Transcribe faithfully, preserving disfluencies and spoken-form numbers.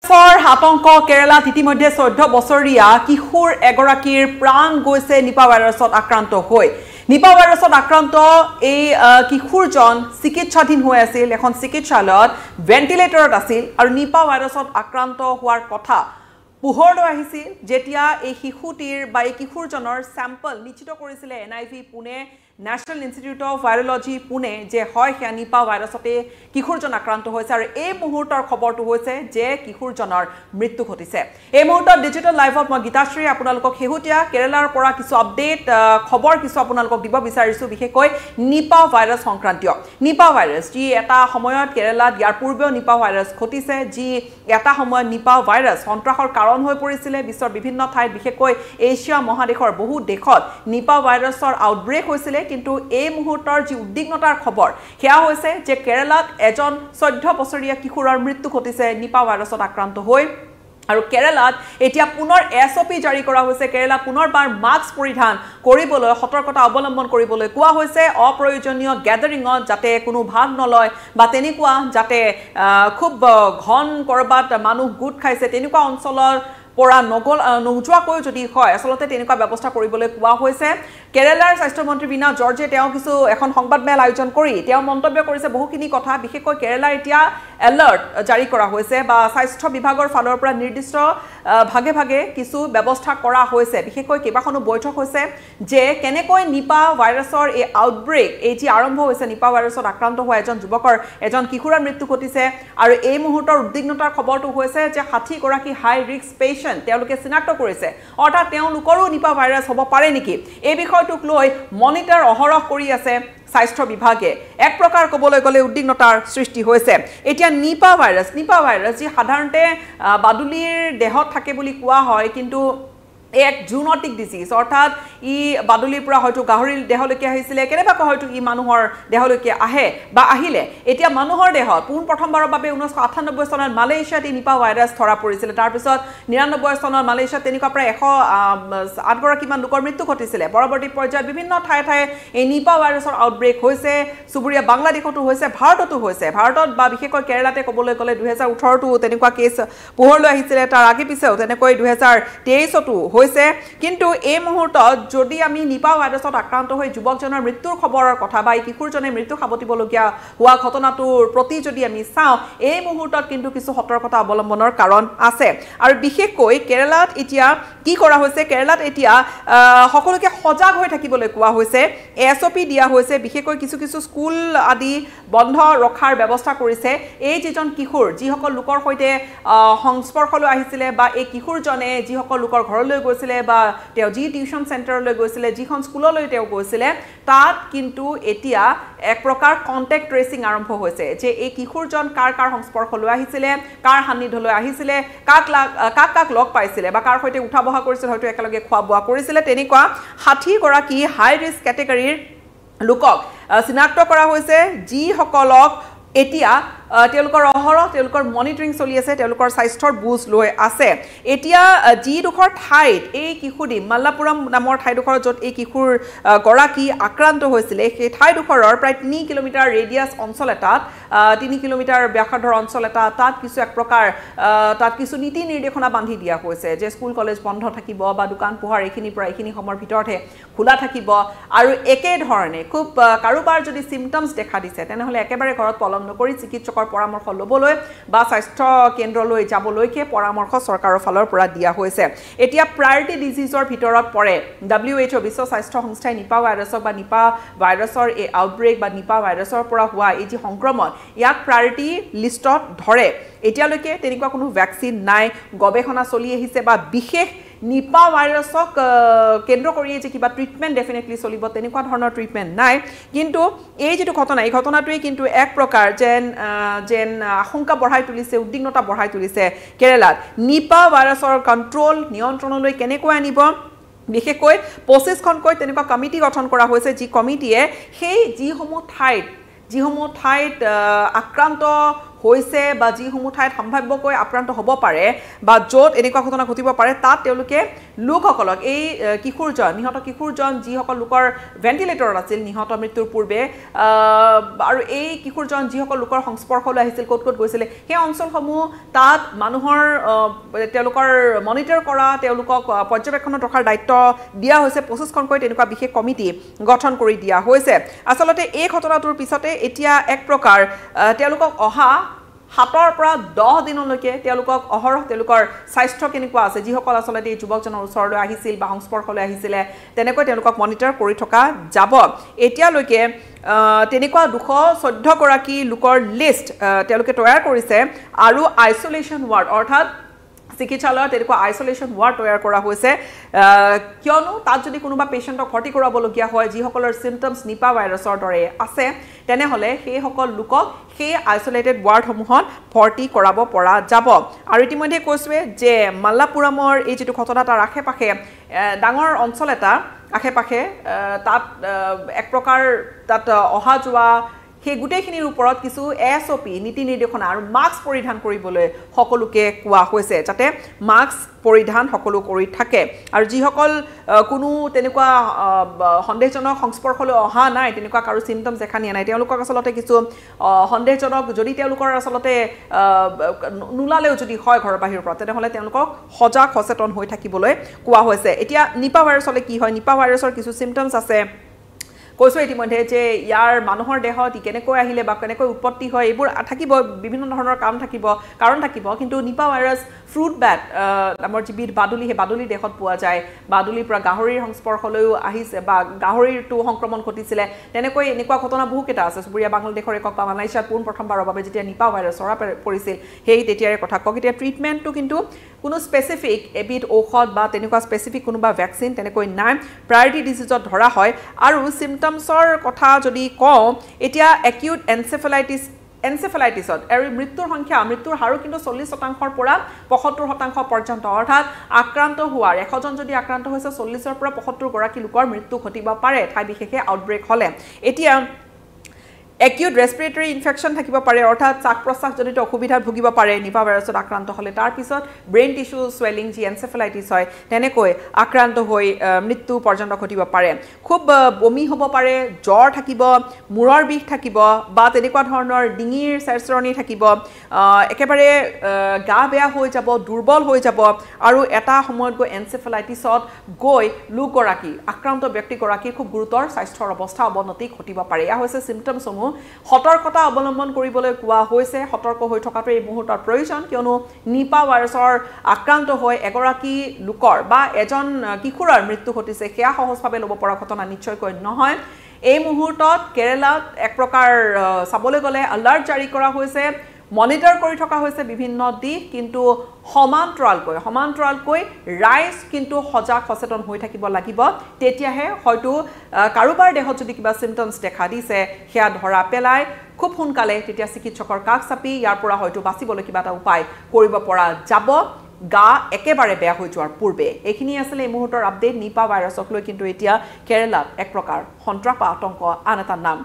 ভাইৰাছৰ আতংক কেৰালাত ইতিমধ্যে চৈধ্য বছৰীয়া কিশোৰ এগৰাকীৰ প্ৰাণ গৈছে নিপা ভাইৰাছত আক্ৰান্ত হৈ নিপা ভাইৰাছত আক্ৰান্ত এই কিশোৰজন চিকিৎসাধীন হৈ আছিল এখন চিকিৎসালয়ত ভেন্টিলেটৰত আছিল আৰু নিপা ভাইৰাছত আক্ৰান্ত হোৱাৰ কথা পোহৰলৈ আহিছিল যেতিয়া এই শিশুটিৰ বা এই কিশোৰজনৰ স্যাম্পল নিশ্চিত কৰিছিল N I V Pune National Institute of Virology Pune যে হয় হে নিপা ভাইৰাছতে কিশোৰজন আক্ৰান্ত হৈছে আৰু এই মুহূৰ্তৰ খবৰটো হৈছে যে কিশোৰজনৰ মৃত্যু ঘটিছে এই মুহূৰ্তত ডিজিটেল লাইভত মই গীতাশ্ৰী আপোনালোকক হেহুটিয়া কেৰালাৰ পৰা কিছু আপডেট খবৰ কিছু আপোনালোকক দিব বিচাৰিছো বিশেষকৈ নিপা ভাইৰাছ সংক্ৰান্তীয় নিপা ভাইৰাছ যি এটা সময়ত কেৰালাত ইয়াৰ পূৰ্বেও নিপা ভাইৰাছ ঘটিছে যি এটা সময়ত নিপা ভাইৰাছ সন্ত্ৰাসৰ কাৰণ হৈ পৰিছিল বিশ্বৰ বিভিন্ন ঠাইত বিশেষকৈ এছিয়া মহাদেশৰ বহু দেশত নিপা ভাইৰাছৰ আউটব্ৰেক হৈছিল কিন্তু এই মুহূৰ্তৰ যি উদ্বিগ্নতাৰ খবৰ হেয়া হৈছে যে কেৰালাত এজন চৈধ্য বছৰীয়া কিশোৰৰ মৃত্যু ঘটিছে নিপা ভাইৰাছত আক্ৰান্ত হৈ আৰু কেৰালাত এতিয়া পুনৰ এছ অ' পি জাৰি কৰা হৈছে কেৰালা পুনৰবাৰ মাস্ক পৰিধান কৰিবলৈ সতৰ্কতা অৱলম্বন কৰিবলৈ কোৱা হৈছে অপ্ৰয়োজনীয় গ্যাদাৰিঙত যাতে কোনো ভাগ নলয় বা তেনেকুৱা যাতে খুব ঘন কৰবাত মানুহ গোট খাইছে তেনেকুৱা অঞ্চলৰ পৰা নগল নোযোৱাকৈ যদি হয় আসলতে তেনেকুৱা ব্যৱস্থা কৰিবলৈ কোৱা হৈছে কেৰালাৰ স্বাস্থ্য মন্ত্ৰী বিনা জৰ্জে তেওঁ কিছু এখন সংবাদমেল আয়োজন কৰি তেওঁ মন্তব্য কৰিছে বহুখিনি কথা বিশেষকৈ কেৰালা এতিয়া এলাৰ্ট জাৰি কৰা হৈছে বা স্বাস্থ্য বিভাগৰ ফালৰ পৰা নিৰ্দিষ্ট ভাগে ভাগে কিছু ব্যৱস্থা কৰা হৈছে বিশেষকৈ কেইবাখনো বৈঠক হৈছে যে কেনেকৈ নিপা ভাইৰাছৰ এই আউটব্ৰেক এই যি আৰম্ভ হৈছে নিপা ভাইৰাছত আক্ৰান্ত হোৱা এজন যুৱকৰ এজন কিশোৰৰ মৃত্যু ঘটিছে আৰু এই মুহূৰ্তৰ উদ্বিগ্নতাৰ খবৰটো হৈছে যে ষাঠি গৰাকী হাই ৰিস্ক পেশেন্ট তেওঁলোকে চিনাক্ত কৰিছে অৰ্থাৎ তেওঁলোকৰো নিপা ভাইৰাছ হ'ব পাৰে নেকি এই বিষয়টোক লৈ মনিটৰ অহৰহ কৰি আছে স্বাস্থ্য বিভাগে এক প্ৰকাৰ ক'বলৈ গ'লে উদ্বিগ্নতাৰ সৃষ্টি হৈছে এতিয়া নিপা ভাইৰাছ নিপা ভাইৰাছ যি সাধাৰণতে বাদুলিৰ দেহত থাকে বুলি কোৱা হয় কিন্তু এক জুনটিক ডিজিজ অৰ্থাৎ ই বাদুলিৰ পৰা হয়তো গাহৰিৰ দেহলৈকে আহিছিলে কেনেবাকৈ হয়তো ই মানুহৰ দেহলৈকে আহে বা আহিলে এতিয়া মানুহৰ দেহত পোন প্ৰথমবাৰৰ বাবে ঊনৈছশ আঠানব্বৈ চনত মালয়েছিয়াত এই নিপা ভাইৰাছ ধৰা পৰিছিলে তাৰপিছত নিৰানব্বৈ চনত মালয়েছিয়াত তেনেকুৱা প্ৰায় এশ আঠগৰাকীমান লোকৰ মৃত্যু ঘটিছিলে পৰৱৰ্তী পৰ্যায়ত বিভিন্ন ঠায়ে ঠায়ে এই নিপা ভাইৰাছৰ আউটব্ৰেক হৈছে চুবুৰীয়া বাংলাদেশতো হৈছে ভাৰততো হৈছে ভাৰতত বা বিশেষকৈ কেৰালাতে ক'বলৈ গ'লে দুহেজাৰ ওঠৰতো তেনেকুৱা কেছ পোহৰলৈ আহিছিলে তাৰ আগে পিছেও তেনেকৈ দুহেজাৰ তেইছতো হৈছে কিন্তু এই মুহূৰ্তত যদি আমি নিপা ভাইৰাছত আক্ৰান্ত হৈ যুৱকজনৰ মৃত্যুৰ খবৰৰ কথা বা এই কিশোৰজনে মৃত্যু খাবতিবলগীয়া হোৱা ঘটনাটোৰ প্ৰতি যদি আমি চাওঁ এই মুহূৰ্তত কিন্তু কিছু সতৰ্কতা অৱলম্বনৰ কাৰণ আছে আৰু বিশেষকৈ কেৰালাত এতিয়া কি কৰা হৈছে কেৰালাত এতিয়া সকলোকে সজাগ হৈ থাকিবলৈ কোৱা হৈছে এছ অ' পি দিয়া হৈছে বিশেষকৈ কিছু কিছু স্কুল আদি বন্ধ ৰখাৰ ব্যৱস্থা কৰিছে এই যিজন কিশোৰ যিসকল লোকৰ সৈতে সংস্পৰ্শলৈ আহিছিলে বা এই কিশোৰজনে যিসকল লোকৰ ঘৰলৈ গৈছিলে বা তেওঁ যি টিউশন চেণ্টাৰলৈ গৈছিলে যিখন স্কুললৈ তেওঁ গৈছিলে তাত কিন্তু এতিয়া এক প্ৰকাৰ কন্টেক্ট ট্ৰেচিং আৰম্ভ হৈছে যে এই কিশোৰজন কাৰ কাৰ সংস্পৰ্শলৈ আহিছিলে কাৰ সান্নিধ্যলৈ আহিছিলে কাক কাক কাক লগ পাইছিলে বা কাৰ সৈতে উঠা বহা কৰিছিল হয়তো একেলগে খোৱা বোৱা কৰিছিলে তেনেকুৱা ষাঠি গৰাকী হাই ৰিস্ক কেটেগৰীৰ লোকক চিনাক্ত কৰা হৈছে যিসকলক এতিয়া তেওঁলোকৰ অহৰহ তেওঁলোকৰ মনিটৰিং চলি আছে তেওঁলোকৰ স্বাস্থ্যৰ বুজ লৈ আছে এতিয়া যিডোখৰ ঠাইত এই কিশোৰী মাল্লাপুৰম নামৰ ঠাইডোখৰ য'ত এই কিশোৰ গৰাকী আক্ৰান্ত হৈছিলে সেই ঠাইডোখৰৰ প্ৰায় তিনি কিলোমিটাৰ ৰেডিয়াছ অঞ্চল এটাত তিনি কিলোমিটাৰ ব্যাসাৰ্ধৰ অঞ্চল এটা তাত কিছু এক প্ৰকাৰ তাত কিছু নীতি নিৰ্দেশনা বান্ধি দিয়া হৈছে যে স্কুল কলেজ বন্ধ থাকিব বা দোকান পোহাৰ এইখিনিৰ পৰা এইখিনি সময়ৰ ভিতৰতহে খোলা থাকিব আৰু একেধৰণে খুব কাৰোবাৰ যদি চিমটমছ দেখা দিছে তেনেহ'লে একেবাৰে ঘৰত পলম নকৰি চিকিৎসক পৰামৰ্শ ল'বলৈ বা স্বাস্থ্য কেন্দ্ৰলৈ যাবলৈকে পৰামৰ্শ চৰকাৰৰ ফালৰ পৰা দিয়া হৈছে এতিয়া প্ৰায়ৰিটি ডিজিজৰ ভিতৰত পৰে ডব্লিউ এইচ অ' বিশ্ব স্বাস্থ্য সংস্থাই নিপা ভাইৰাছক বা নিপা ভাইৰাছৰ এই আউটব্ৰেক বা নিপা ভাইৰাছৰ পৰা হোৱা এই যি সংক্ৰমণ ইয়াক প্ৰায়ৰিটি লিষ্টত ধৰে এতিয়ালৈকে তেনেকুৱা কোনো ভেকচিন নাই গৱেষণা চলি আহিছে বা বিশেষ নিপা ভাইৰাছক কেন্দ্ৰ কৰি যে কিবা ট্ৰিটমেণ্ট ডেফিনেটলি চলিব তেনেকুৱা ধৰণৰ ট্ৰিটমেণ্ট নাই কিন্তু এই যিটো ঘটনা এই ঘটনাটোৱে কিন্তু এক প্ৰকাৰ যেন যেন আশংকা বঢ়াই তুলিছে উদ্বিগ্নতা বঢ়াই তুলিছে কেৰালাত নিপা ভাইৰাছৰ কণ্ট্ৰল নিয়ন্ত্ৰণলৈ কেনেকৈ আনিব বিশেষকৈ পঁচিছখনকৈ তেনেকুৱা কমিটি গঠন কৰা হৈছে যি কমিটিয়ে সেই যিসমূহ ঠাইত যিসমূহ ঠাইত আক্ৰান্ত হৈছে বা যিসমূহ ঠাইত সম্ভাৱ্যকৈ আক্ৰান্ত হ'ব পাৰে বা য'ত এনেকুৱা ঘটনা ঘটিব পাৰে তাত তেওঁলোকে লোকসকলক এই কিশোৰজন নিহত কিশোৰজন যিসকল লোকৰ ভেণ্টিলেটৰত আছিল নিহত মৃত্যুৰ পূৰ্বে আৰু এই কিশোৰজন যিসকল লোকৰ সংস্পৰ্শলৈ আহিছিল ক'ত ক'ত গৈছিলে সেই অঞ্চলসমূহ তাত মানুহৰ তেওঁলোকৰ মনিটৰ কৰা তেওঁলোকক পৰ্যবেক্ষণত ৰখাৰ দায়িত্ব দিয়া হৈছে পঁচিছখনকৈ তেনেকুৱা বিশেষ কমিটি গঠন কৰি দিয়া হৈছে আচলতে এই ঘটনাটোৰ পিছতে এতিয়া এক প্ৰকাৰ তেওঁলোকক অহা সাতৰ পৰা দহ দিনলৈকে তেওঁলোকক অহৰহ তেওঁলোকৰ স্বাস্থ্য কেনেকুৱা আছে যিসকল আচলতে এই যুৱকজনৰ ওচৰলৈ আহিছিল বা সংস্পৰ্শলৈ আহিছিলে তেনেকৈ তেওঁলোকক মনিটৰ কৰি থকা যাব এতিয়ালৈকে তেনেকুৱা দুশ চৈধ্য গৰাকী লোকৰ লিষ্ট তেওঁলোকে তৈয়াৰ কৰিছে আৰু আইচোলেশ্যন ৱাৰ্ড অৰ্থাৎ চিকিৎসালয়ত তেনেকুৱা আইচোলেশ্যন ৱাৰ্ড তৈয়াৰ কৰা হৈছে কিয়নো তাত যদি কোনোবা পেচেণ্টক ভৰ্তি কৰাবলগীয়া হয় যিসকলৰ চিমটমছ নিপা ভাইৰাছৰ দৰে আছে তেনেহ'লে সেইসকল লোকক সেই আইচোলেটেড ৱাৰ্ডসমূহত ভৰ্তি কৰাব পৰা যাব আৰু ইতিমধ্যে কৈছোৱে যে মাল্লাপুৰমৰ এই যিটো ঘটনা তাৰ আশে পাশে ডাঙৰ অঞ্চল এটা আশে পাশে তাত এক প্ৰকাৰ তাত অহা যোৱা সেই গোটেইখিনিৰ ওপৰত কিছু এছ অ' পি নীতি নিৰ্দেশনা আৰু মাস্ক পৰিধান কৰিবলৈ সকলোকে কোৱা হৈছে যাতে মাস্ক পৰিধান সকলো কৰি থাকে আৰু যিসকল কোনো তেনেকুৱা সন্দেহজনক সংস্পৰ্শলৈ অহা নাই তেনেকুৱা কাৰো চিমটমছ দেখা নিয়া নাই তেওঁলোকক আচলতে কিছু সন্দেহজনক যদি তেওঁলোকৰ আচলতে নোলালেও যদি হয় ঘৰৰ বাহিৰৰ পৰা তেনেহ'লে তেওঁলোকক সজাগ সচেতন হৈ থাকিবলৈ কোৱা হৈছে এতিয়া নিপা ভাইৰাছলৈ কি হয় নিপা ভাইৰাছৰ কিছু চিমটমছ আছে কৈছোঁ ইতিমধ্যে যে ইয়াৰ মানুহৰ দেহত ই কেনেকৈ আহিলে বা কেনেকৈ উৎপত্তি হয় এইবোৰ থাকিব বিভিন্ন ধৰণৰ কাম থাকিব কাৰণ থাকিব কিন্তু নিপা ভাইৰাছ ফ্ৰুট বেট নামৰ যিবিধ বাদুলি সেই বাদুলিৰ দেহত পোৱা যায় বাদুলিৰ পৰা গাহৰিৰ সংস্পৰ্শলৈও আহিছে বা গাহৰিৰটো সংক্ৰমণ ঘটিছিলে তেনেকৈ এনেকুৱা ঘটনা বহুকেইটা আছে চুবুৰীয়া বাংলাদেশৰ একক বা মালয়েছিয়াত পোন প্ৰথমবাৰৰ বাবে যেতিয়া নিপা ভাইৰাছ ধৰা পৰিছিল সেই তেতিয়াৰে কথা কওক এতিয়া ট্ৰিটমেণ্টটো কিন্তু কোনো স্পেচিফিক এবিধ ঔষধ বা তেনেকুৱা স্পেচিফিক কোনোবা ভেকচিন তেনেকৈ নাই প্ৰায়ৰিটি ডিজিজত ধৰা হয় আৰু চিমটমছৰ কথা যদি কওঁ এতিয়া একিউট এনচেফেলাইটিছ এনচেফেলাইটিছত আৰু মৃত্যুৰ সংখ্যা মৃত্যুৰ হাৰো কিন্তু চল্লিছ শতাংশৰ পৰা পঁয়সত্তৰ শতাংশ পৰ্যন্ত অৰ্থাৎ আক্ৰান্ত হোৱাৰ এশজন যদি আক্ৰান্ত হৈছে চল্লিছৰ পৰা পঁয়সত্তৰ গৰাকী লোকৰ মৃত্যু ঘটিব পাৰে ঠাই বিশেষে আউটব্ৰেক হ'লে এতিয়া একিউট ৰেছপিৰেটৰী ইনফেকশ্যন থাকিব পাৰে অৰ্থাৎ শ্বাস প্ৰশ্বাসজনিত অসুবিধাত ভুগিব পাৰে নিপা ভাইৰাছত আক্ৰান্ত হ'লে তাৰ পিছত ব্ৰেইন টিস্যু সোয়েলিং যি এনচেফেলাইটিছ হয় তেনেকৈ আক্ৰান্ত হৈ মৃত্যু পৰ্যন্ত ঘটিব পাৰে খুব বমি হ'ব পাৰে জ্বৰ থাকিব মূৰৰ বিষ থাকিব বা তেনেকুৱা ধৰণৰ ডিঙিৰ চেৰচেৰণি থাকিব একেবাৰে গা বেয়া হৈ যাব দুৰ্বল হৈ যাব আৰু এটা সময়ত গৈ এনচেফেলাইটিছত গৈ লোকগৰাকী আক্ৰান্ত ব্যক্তিগৰাকীৰ খুব গুৰুতৰ স্বাস্থ্যৰ অৱস্থা অৱনতি ঘটিব পাৰে এয়া হৈছে চিমটমছসমূহ সতৰ্কতা অৱলম্বন কৰিবলৈ কোৱা হৈছে সতৰ্ক হৈ থকাটো এই মুহূৰ্তৰ প্ৰয়োজন কিয়নো নিপা ভাইৰাছৰ আক্ৰান্ত হৈ এগৰাকী লোকৰ বা এজন কিশোৰৰ মৃত্যু ঘটিছে সেয়া সহজভাৱে ল'ব পৰা ঘটনা নিশ্চয়কৈ নহয় এই মুহূৰ্তত কেৰালাত এক প্ৰকাৰ চাবলৈ গ'লে এলাৰ্ট জাৰি কৰা হৈছে মনিটৰ কৰি থকা হৈছে বিভিন্ন দিশ কিন্তু সমান্তৰালকৈ সমান্তৰালকৈ ৰাইজ কিন্তু সজাগ সচেতন হৈ থাকিব লাগিব তেতিয়াহে হয়তো কাৰোবাৰ দেহত যদি কিবা চিমটমছ দেখা দিছে সেয়া ধৰা পেলাই খুব সোনকালে তেতিয়া চিকিৎসকৰ কাষ চাপি ইয়াৰ পৰা হয়তো বাচিবলৈ কিবা এটা উপায় কৰিব পৰা যাব গা একেবাৰে বেয়া হৈ যোৱাৰ পূৰ্বে এইখিনি আছিলে এই মুহূৰ্তৰ আপডেট নিপা ভাইৰাছক লৈ কিন্তু এতিয়া কেৰালাত এক প্ৰকাৰ সন্ত্ৰাস বা আতংক আন এটা নাম